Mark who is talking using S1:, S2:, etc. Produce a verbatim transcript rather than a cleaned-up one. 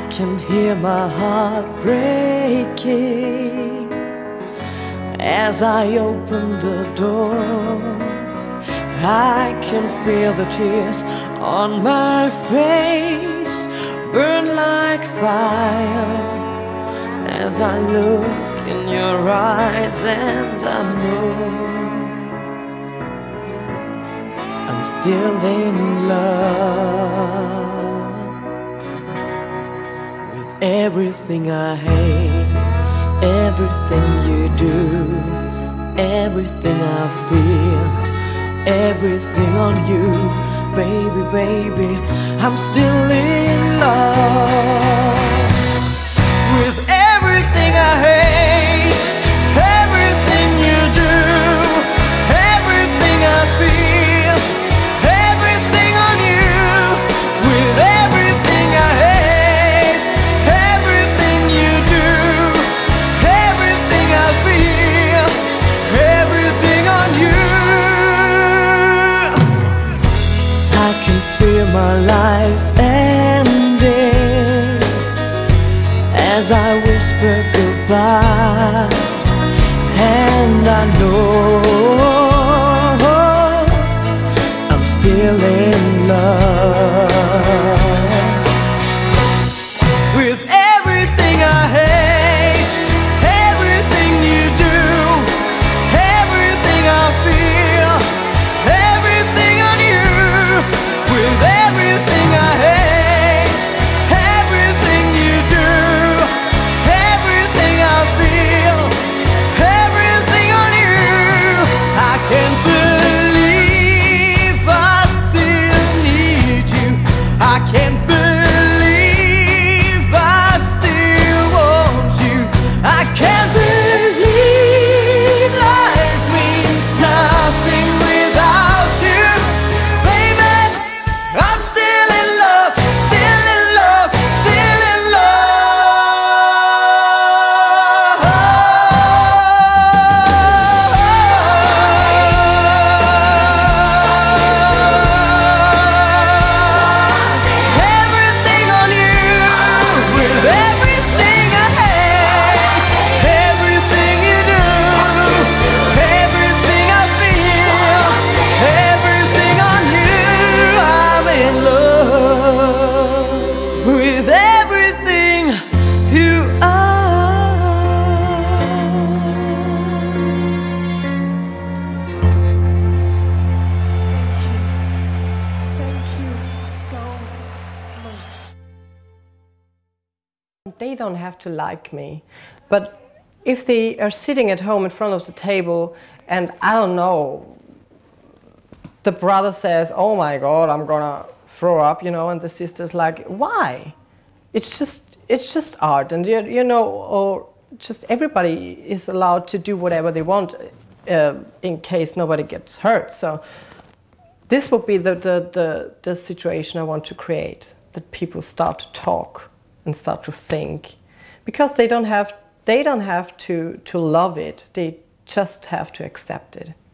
S1: can hear my heart breaking as I open the door. I can feel the tears on my face burn like fire as I look in your eyes, and I know I'm still in love with everything I hate, everything you do, everything I feel, everything on you, baby, baby, I'm still in love with everything I hate, everything you do, everything I feel, everything on you, with everything I hate, everything you do, everything I feel, everything on you. I can feel my life ending as I whisper goodbye, and I know I'm still in love with everything I hate, everything you do, everything I feel, everything on you, with everything I hate, everything you do, everything I feel, everything on you. I can't believe I still need you. I can't believe I still want you. I can't believe life means nothing without you, baby. I'm still in love, still in love, still in love. Everything on you, with everything I hate, everything you do, everything I feel, everything on you. I'm in love with everything you are.
S2: Thank you so much.
S3: They don't have to like me, but if they are sitting at home in front of the table and I don't know, the brother says, "Oh my God, I'm gonna throw up," you know, and the sister's like, "Why? It's just, it's just art," and you, you know, or just everybody is allowed to do whatever they want uh, in case nobody gets hurt. So this would be the, the, the, the situation I want to create, that people start to talk and start to think, because they don't have, they don't have to, to love it, they just have to accept it.